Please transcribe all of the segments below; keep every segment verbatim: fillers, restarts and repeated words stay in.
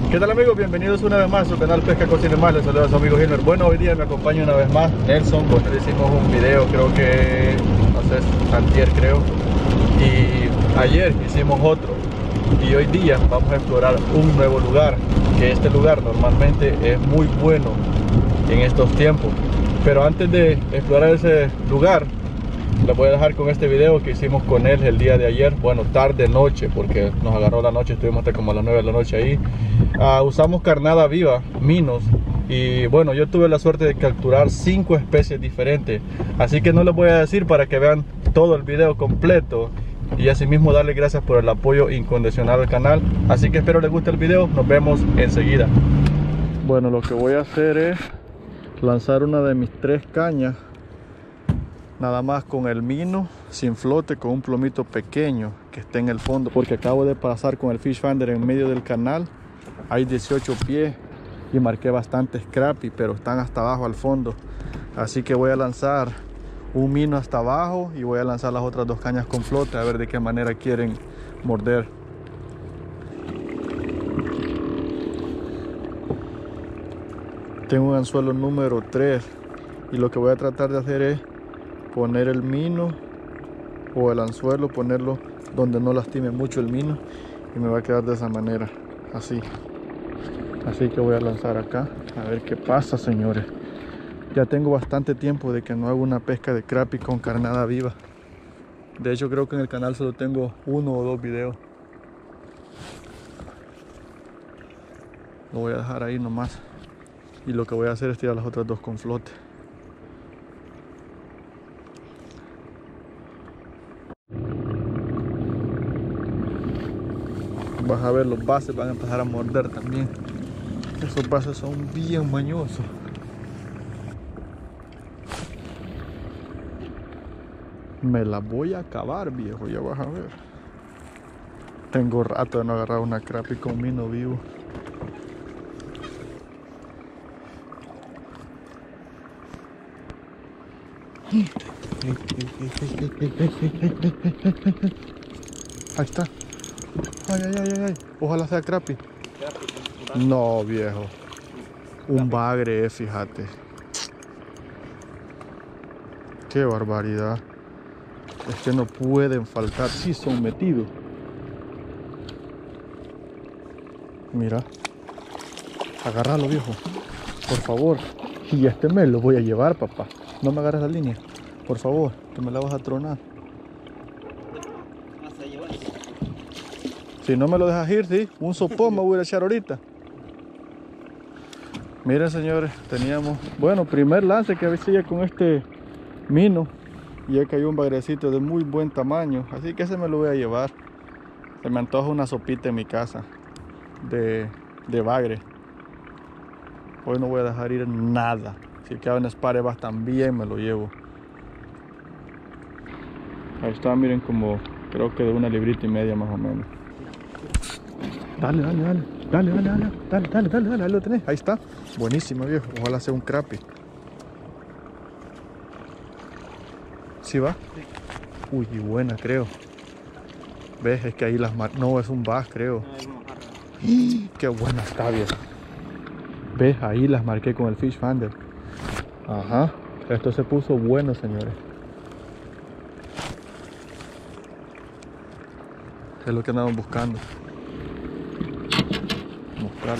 ¿Qué tal amigos? Bienvenidos una vez más a su canal Pesca Cocina y Más. Les saluda a su amigo Gilmer. Bueno, hoy día me acompaña una vez más Nelson. Con él hicimos un video, creo que, no sé, antier creo. Y ayer hicimos otro. Y hoy día vamos a explorar un nuevo lugar. Que este lugar normalmente es muy bueno en estos tiempos. Pero antes de explorar ese lugar, les voy a dejar con este video que hicimos con él el día de ayer. Bueno, tarde noche, porque nos agarró la noche, estuvimos hasta como a las nueve de la noche ahí. Uh, usamos carnada viva, minos. Y bueno, yo tuve la suerte de capturar cinco especies diferentes. Así que no les voy a decir para que vean todo el video completo. Y asimismo darles gracias por el apoyo incondicional al canal. Así que espero les guste el video, nos vemos enseguida. Bueno, lo que voy a hacer es lanzar una de mis tres cañas. Nada más con el mino, sin flote, con un plomito pequeño que esté en el fondo. Porque acabo de pasar con el Fish Finder en medio del canal. Hay dieciocho pies y marqué bastante scrappy, pero están hasta abajo al fondo. Así que voy a lanzar un mino hasta abajo y voy a lanzar las otras dos cañas con flote a ver de qué manera quieren morder. Tengo un anzuelo número tres y lo que voy a tratar de hacer es poner el mino o el anzuelo, ponerlo donde no lastime mucho el mino, y me va a quedar de esa manera, así. Así que voy a lanzar acá, a ver qué pasa, señores. Ya tengo bastante tiempo de que no hago una pesca de crappie con carnada viva. De hecho, creo que en el canal solo tengo uno o dos videos. Lo voy a dejar ahí nomás. Y lo que voy a hacer es tirar las otras dos con flote. Vas a ver, los bases van a empezar a morder también. Esos bases son bien mañosos. Me la voy a acabar, viejo, ya vas a ver. Tengo rato de no agarrar una crappie con mino vivo. Ahí está. Ay, ay, ay, ay. Ojalá sea crappie. No, viejo. Un bagre, fíjate. Qué barbaridad. Es que no pueden faltar. Sí son metidos. Mira. Agárralo, viejo. Por favor. Y este me lo voy a llevar, papá. No me agarres la línea. Por favor, que me la vas a tronar. Si no me lo dejas ir, sí, un sopón me voy a echar ahorita. Miren, señores, teníamos, bueno, primer lance que hacía con este mino. Y ya cayó un bagrecito de muy buen tamaño. Así que ese me lo voy a llevar. Se me antoja una sopita en mi casa de, de bagre. Hoy no voy a dejar ir nada. Si queda en Sparevas también me lo llevo. Ahí está, miren, como creo que de una librita y media más o menos. Dale, dale, dale, dale, dale, dale, dale, dale, dale, dale, ahí lo tenés, ahí está. Buenísimo, viejo, ojalá sea un crappie. ¿Sí va? Sí. Uy, y buena, creo. ¿Ves? Es que ahí las mar... No, es un bass, creo. ¡Y! ¡Qué buena está, viejo! ¿Ves? Ahí las marqué con el Fish Finder. Ajá, esto se puso bueno, señores. Es lo que andamos buscando. Mostrarlo.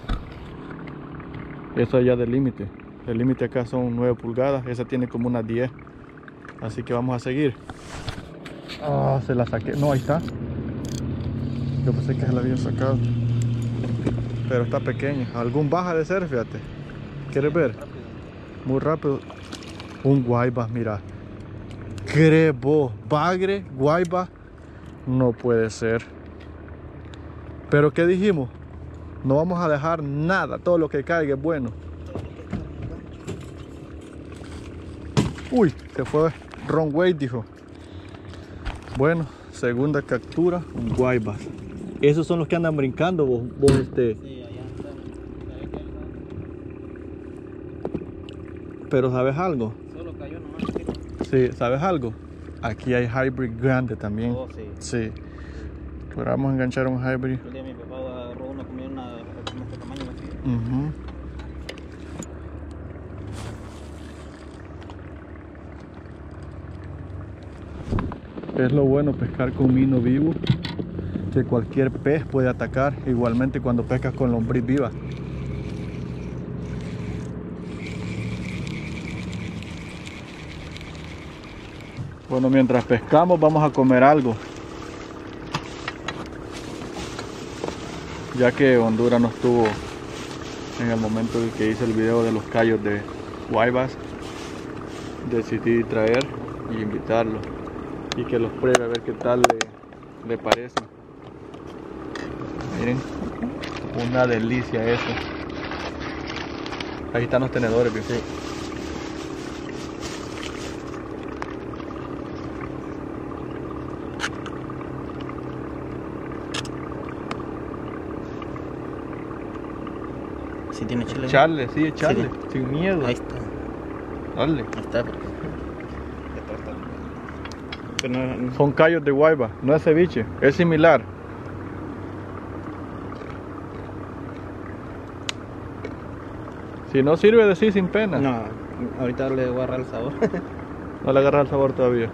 Eso allá del límite. El límite acá son nueve pulgadas. Esa tiene como unas diez. Así que vamos a seguir. Ah, se la saqué. No, ahí está. Yo pensé que se la había sacado. Pero está pequeña. Algún baja de ser, fíjate. ¿Quieres ver? Muy rápido. Un guayba, mira. Crebo. Bagre, guayba. No puede ser. Pero ¿qué dijimos? No vamos a dejar nada. Todo lo que caiga es bueno. Uy, se fue wrong way, dijo. Bueno, segunda captura, un guayba. Esos son los que andan brincando, vos, vos este. Sí, allá están. Pero ¿sabes algo? Solo cayó nomás. Sí, ¿sabes algo? Aquí hay hybrid grande también. Oh, sí. Sí. Pero vamos a enganchar un hybrid. El día mi papá agarró una, una, Uh-huh. Es lo bueno pescar con mino vivo, que cualquier pez puede atacar, igualmente cuando pescas con lombriz viva. Bueno, mientras pescamos vamos a comer algo, ya que Honduras no estuvo en el momento en que hice el video de los callos de guaybas. Decidí traer y invitarlo y que los pruebe a ver qué tal le, le parece. Miren, una delicia eso. Ahí están los tenedores, ¿viste? Sí. ¿Sí tiene chile? Echarle, sí, echarle, sí. Sin miedo. Ahí está. Dale. Ahí está. Pero no, no. Son callos de guayba, no es ceviche, es similar. Si no sirve, decir sin pena. No, ahorita le voy a agarrar el sabor. No le agarra el sabor todavía.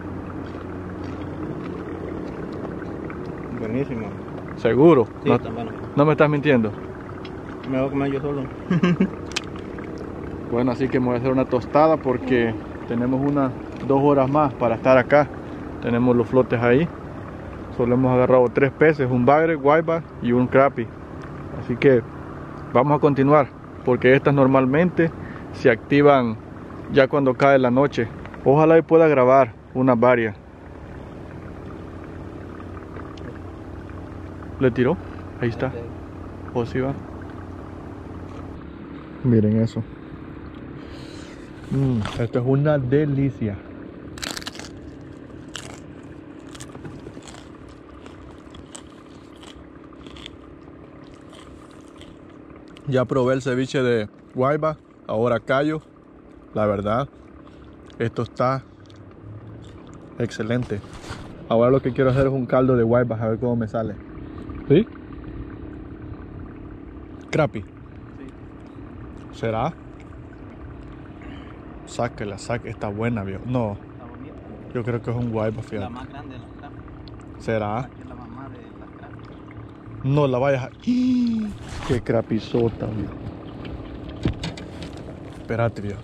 Buenísimo. ¿Seguro? Sí, no, está bueno. No me estás mintiendo. Me voy a comer yo solo. Bueno, así que me voy a hacer una tostada porque tenemos unas dos horas más para estar acá. Tenemos los flotes ahí. Solo hemos agarrado tres peces, un bagre, guayba y un crappie. Así que vamos a continuar, porque estas normalmente se activan ya cuando cae la noche. Ojalá y pueda grabar unas varias. ¿Le tiró? Ahí está. ¿O sí va? Miren eso. Mm, esto es una delicia. Ya probé el ceviche de guayba, ahora callo. La verdad, esto está excelente. Ahora lo que quiero hacer es un caldo de guayba, a ver cómo me sale. ¿Sí? Crappie. Sí. ¿Será? Sáquela, sáquela. Está buena, viejo. No, Está bonito. yo creo que es un guayba, fíjate. La más grande de las crapas. ¿Será? Aquí es la mamá de las crapas. No la vayas a... ¡Ih! ¡Qué crapizota, viejo! Espérate, viejo.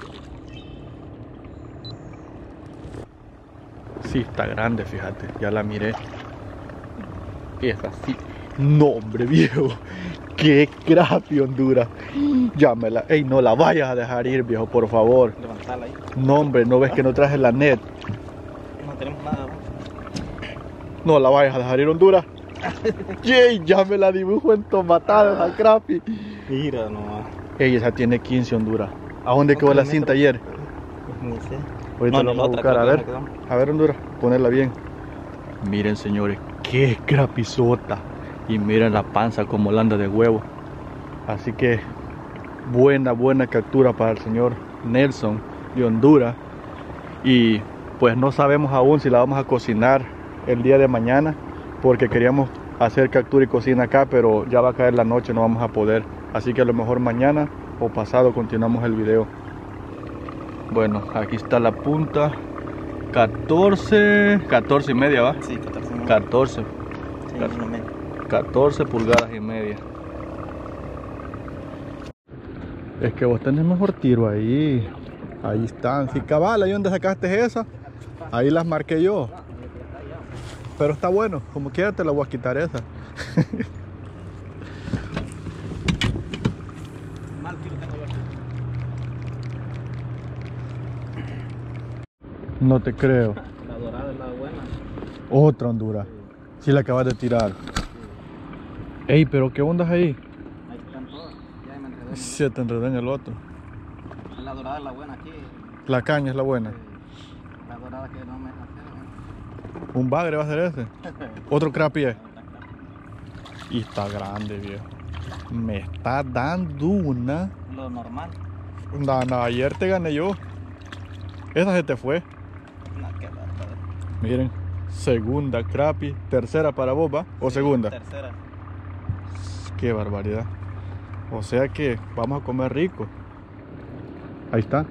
Sí, está grande, fíjate. Ya la miré. Es así. No, hombre, viejo. ¡Qué crappie, Honduras! Llámela. ¡Ey, no la vayas a dejar ir, viejo, por favor! Levantala ahí. No, hombre, ¿no ves que no traje la net? No tenemos nada. No la vayas a dejar ir, Honduras. ¡Yey! Ya me la dibujo en tomatada esa crappie. Mira nomás. Ey, esa tiene quince, Honduras. ¿A dónde quedó la cinta ayer? Ni sé. Ahorita No, lo ni vamos a la otra, buscar. A creo ver, que me quedó. a ver, Honduras, ponerla bien. Miren, señores, qué crapizota. Y miren la panza como la anda de huevo. Así que buena, buena captura para el señor Nelson de Honduras. Y pues no sabemos aún si la vamos a cocinar el día de mañana, porque queríamos hacer captura y cocina acá, pero ya va a caer la noche, no vamos a poder. Así que a lo mejor mañana o pasado continuamos el video. Bueno, aquí está la punta. catorce, catorce y media, ¿va? Sí, catorce. ¿No? catorce. Sí, Cat- no me- catorce pulgadas y media. Es que vos tenés mejor tiro ahí. Ahí están. Sí, cabal, ahí donde sacaste esa, ahí las marqué yo. Pero está bueno, como quiera te la voy a quitar esa. Mal kilo tengo yo. No te creo. La dorada es la buena. Otra Honduras. Si la acabas de tirar. Ey, pero ¿qué ondas ahí? Ahí están todas. Ya me enredé. Se te enredó en el otro. La dorada es la buena aquí. La caña es la buena. Eh, La dorada que no me hace. Un bagre va a ser ese. Otro crappie es. Y está grande, viejo. Me está dando una. Lo normal. No, no, ayer te gané yo. Esa se te fue. No, qué bárbaro. Miren, segunda crappie, tercera para vos, ¿va? ¿O Sí, segunda? Tercera. Qué barbaridad. O sea que vamos a comer rico. Ahí está.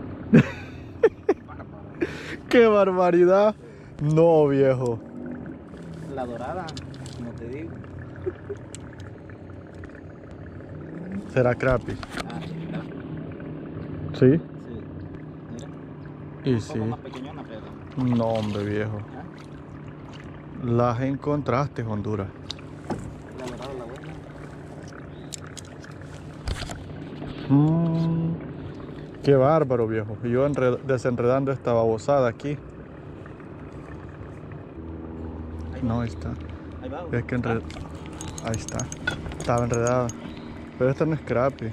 ¡Qué barbaridad! No, viejo. La dorada, como te digo. ¿Será crappie? Ah, sí, claro. ¿Sí? Sí. Mira. Y Un sí. poco más pequeñona, pero... No, hombre, viejo. ¿Ah? Las encontraste, Honduras. La dorada, la buena. Mm, qué bárbaro, viejo. Y yo enred- desenredando esta babosada aquí. Ahí No, va. ahí está. Ahí va. Es que enred... Ahí está. Estaba enredada. Pero esta no es crappie.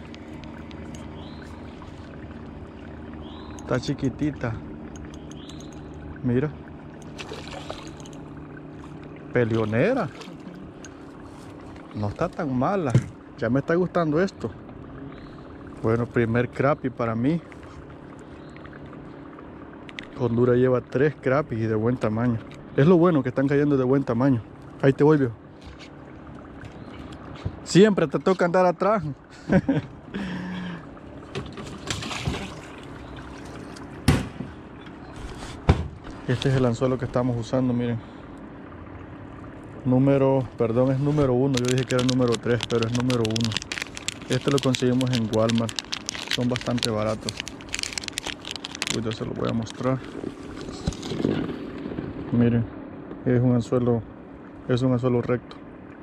Está chiquitita. Mira. Peleonera. No está tan mala. Ya me está gustando esto. Bueno, primer crappie para mí. Honduras lleva tres crappies y de buen tamaño. Es lo bueno que están cayendo de buen tamaño. Ahí te voy, viejo. Siempre te toca andar atrás. Este es el anzuelo que estamos usando, miren. Número, perdón, es número uno. Yo dije que era el número tres, pero es número uno. Este lo conseguimos en Walmart. Son bastante baratos. Ahorita se lo voy a mostrar. Miren, es un anzuelo, es un anzuelo recto.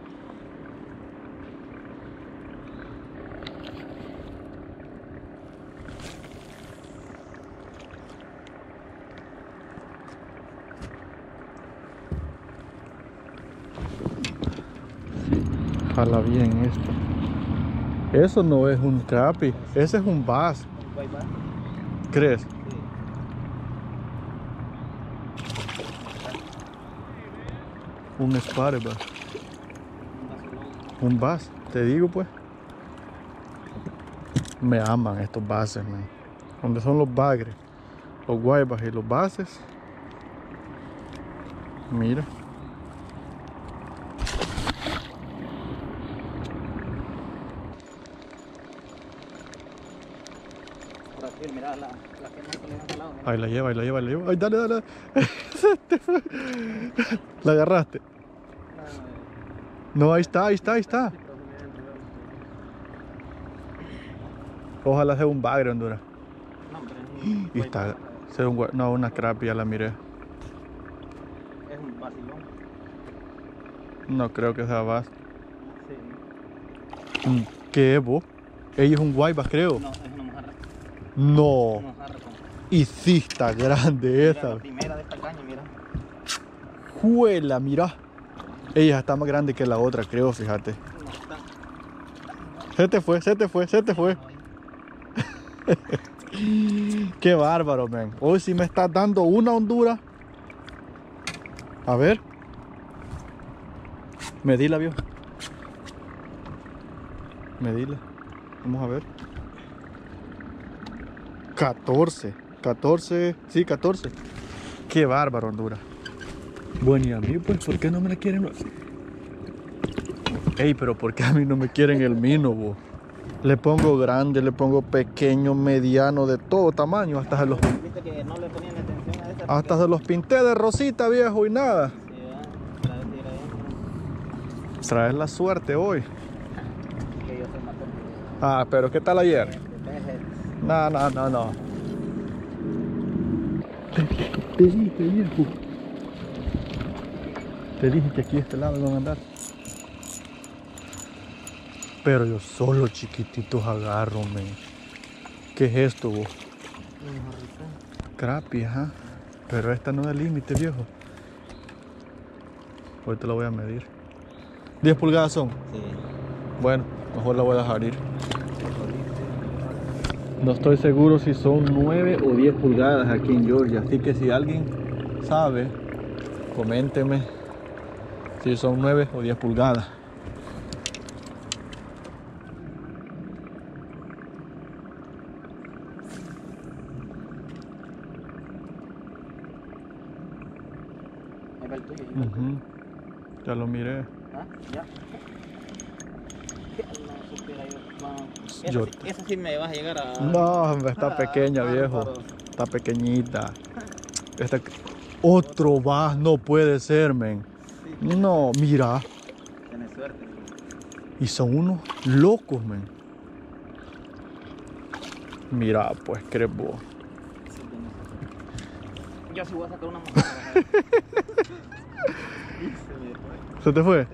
Jala bien esto. Eso no es un crappie, ese es un bass. Ahí va. ¿Crees? Sí. Un spare bass. Un vacilón. Un bass, te digo pues. Me aman estos bases, man. Donde son los bagres, los guaybas y los bases. Mira. Por aquí, mira, la, la que me ponen al lado. Mira. Ahí la lleva, ahí la lleva, ahí la lleva. Ay, dale, dale. Se te fue. La agarraste. No, ahí está, ahí está, ahí está. Ojalá sea un bagre, Honduras. No, hombre, es un Y está, guayba. sea un gua- no, una crappie, ya la miré. Es un vacilón. No creo que sea bass. Sí. Mm, ¿Qué es, vos? Ella es un guaybas, creo. No, es una mojarra. No. Una mojarra con... Y sí está grande Mira, esa. la primera de esta caña, mira. Juela, mira. Ella está más grande que la otra, creo, fíjate. No está. Se te fue, se te fue, se te fue. Qué bárbaro, man. Hoy sí me estás dando una Honduras. A ver. Medila, viejo. Medila. Vamos a ver. catorce. catorce. Sí, catorce. Qué bárbaro, Honduras. Bueno, y a mí, pues, ¿por qué no me la quieren? Ey, pero ¿por qué a mí no me quieren el mino, vos? Le pongo grande, le pongo pequeño, mediano, de todo tamaño. Hasta se los, Viste que no le ponían atención a esta. hasta se los pinté de rosita, viejo, y nada. Sí, ¿verdad? Para decir ahí. Traes la suerte hoy. Que yo soy matón. Ah, pero ¿qué tal ayer? No, no, no, no. Te, te dije, viejo. Te dije que aquí a este lado van a andar. Pero yo solo chiquititos agarro, men. ¿Qué es esto, vos? Crappie, ajá. Pero esta no es el límite, viejo. Ahorita la voy a medir. ¿diez pulgadas son? Sí. Bueno, mejor la voy a dejar ir. No estoy seguro si son nueve o diez pulgadas aquí en Georgia. Así que si alguien sabe, coménteme si son nueve o diez pulgadas. Ahí va el tuyo. Ahí va el tuyo. Ujú. Ya lo miré. ¿Ah? ¿Ya? No supiera yo. No. Esa, Yo... sí, esa sí me vas a llegar a... No, hombre, está pequeña, viejo. Está pequeñita. Esta... Otro más, no puede ser, men. No, mira. Tienes suerte. Y son unos locos, men. Mira, pues, crees vos. Sí, tienes suerte. Yo sí voy a sacar una mojada. ¿Se te fue?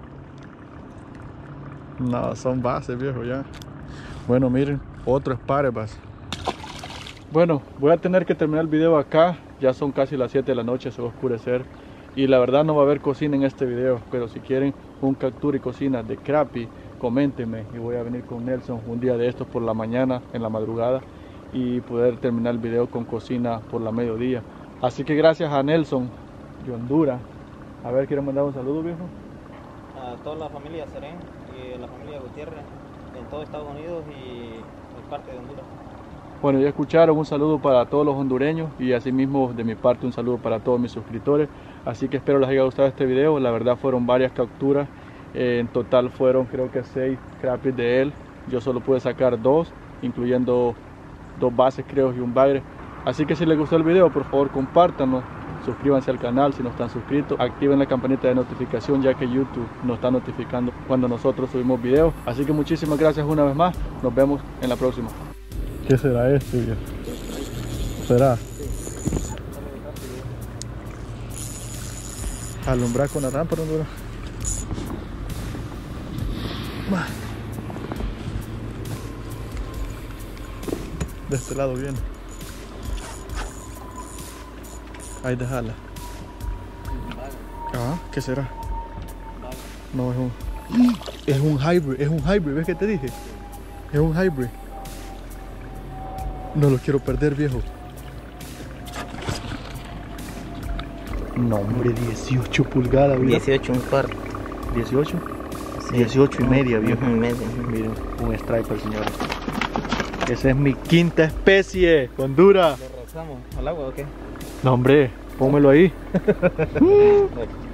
No, son bases, viejo, ya. Bueno, miren, otro Sparebas. Bueno, voy a tener que terminar el video acá. Ya son casi las siete de la noche, se va a oscurecer. Y la verdad no va a haber cocina en este video. Pero si quieren un captura y cocina de crappie, coméntenme. Y voy a venir con Nelson un día de estos por la mañana, en la madrugada. Y poder terminar el video con cocina por la mediodía. Así que gracias a Nelson de Honduras. A ver, quiero mandar un saludo, viejo. A toda la familia Serén y a la familia Gutiérrez en todo Estados Unidos y en parte de Honduras. Bueno, ya escucharon, un saludo para todos los hondureños y asimismo de mi parte un saludo para todos mis suscriptores. Así que espero les haya gustado este video. La verdad fueron varias capturas, eh, en total fueron creo que seis crappies de él. Yo solo pude sacar dos, incluyendo dos bases creo y un bagre. Así que si les gustó el video, por favor compártanlo. Suscríbanse al canal si no están suscritos, activen la campanita de notificación ya que YouTube nos está notificando cuando nosotros subimos videos. Así que muchísimas gracias una vez más, nos vemos en la próxima. ¿Qué será este, viejo? ¿Será? Alumbrar con la lámpara, ¿no? De este lado viene. Ahí déjala. Ah, ¿qué será? No, es un... Es un hybrid, es un hybrid, ¿ves que te dije? Es un hybrid. No lo quiero perder, viejo. No, hombre, dieciocho pulgadas, viejo. dieciocho un par. ¿dieciocho? Sí. dieciocho y media, viejo. Y media. Miren, un striper, señores. Esa es mi quinta especie, Honduras. ¿Lo rozamos al agua o qué? No, hombre, pónmelo ahí. Bueno.